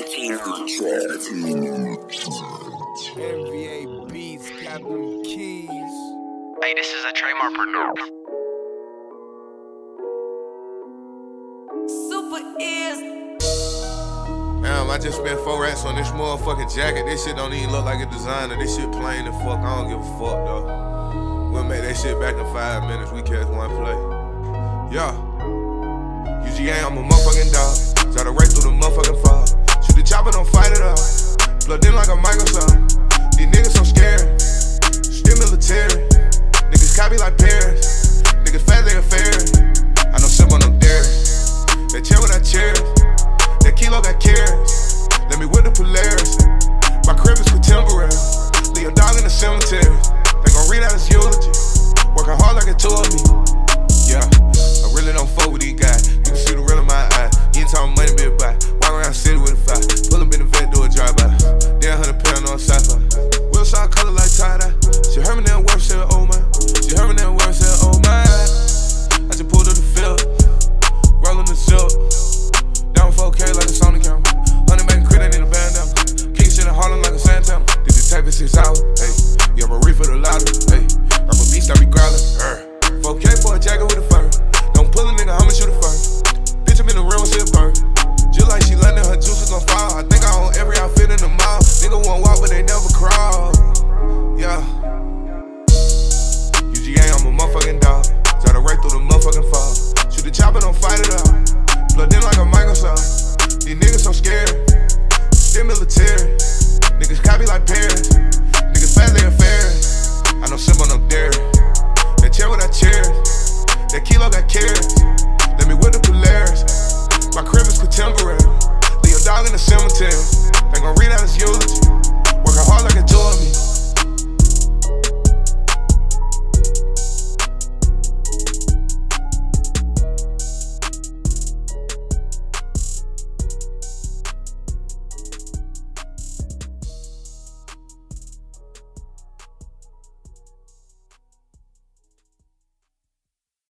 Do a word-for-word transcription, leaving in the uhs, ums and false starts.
N V A Beats, got them keys. Hey, this is a trademark producer. Super ears. Damn, I just spent four racks on this motherfucking jacket. This shit don't even look like a designer. This shit plain as fuck. I don't give a fuck though. We'll make that shit back in five minutes. We catch one play. Yeah. U G A, I'm a motherfucking dog. Try to race through the motherfucking fog. Shoot the chopper, don't fight it out. Plugged in like a Microsoft. These niggas so scared. Still military. Niggas copy like Paris. Niggas fast, they affairs. I know some on them dairy. They chill with that cheers. That kilo got carrots. Let me with the Polaris. My crib is contemporary. Leave a dog in the cemetery. They gon' read out his eulogy. Working hard like it told me. Yeah, I really don't fuck with these guys. You can see the real in my eyes. You ain't talking money, big buy. Walk around city with a five. Pull up in the vet, do a drive-by. Damn, hundred pound on sci-fi. Wheel shot color like tie-dye. She heard me down work, said oh my. She heard me down work, said oh my. I just pulled up the field. Rollin' the silk. Down four K like a Sony camera. Honey making crit, I need a bandana. King shit in Harlem like a Santana. Did the tape in six hours, hey. Yeah, I'm a reef for the lottery, hey. I'm a beast, I be growlin', er. four K for a jacket with a fur. Don't pull a nigga, I'ma shoot it first. Bitch, I'm in the real shit burn. Just like she London, her juices on fire. I think I own every outfit in the mall. Nigga won't walk, but they never crawl. Yeah. U G A, I'm a motherfucking dog. Try to race through the motherfucking fog. Shoot the chopper, don't fight it out. Plugged in like a Microsoft. These niggas so scared. Still military. Niggas copy like Paris. Niggas fast, they affairs. I know some on them dairy. They chill with that cheers. That kilo got carrots. Let me with the Polaris. My crib is contemporary. Leave a dog in the cemetery. They gon' read out his eulogy.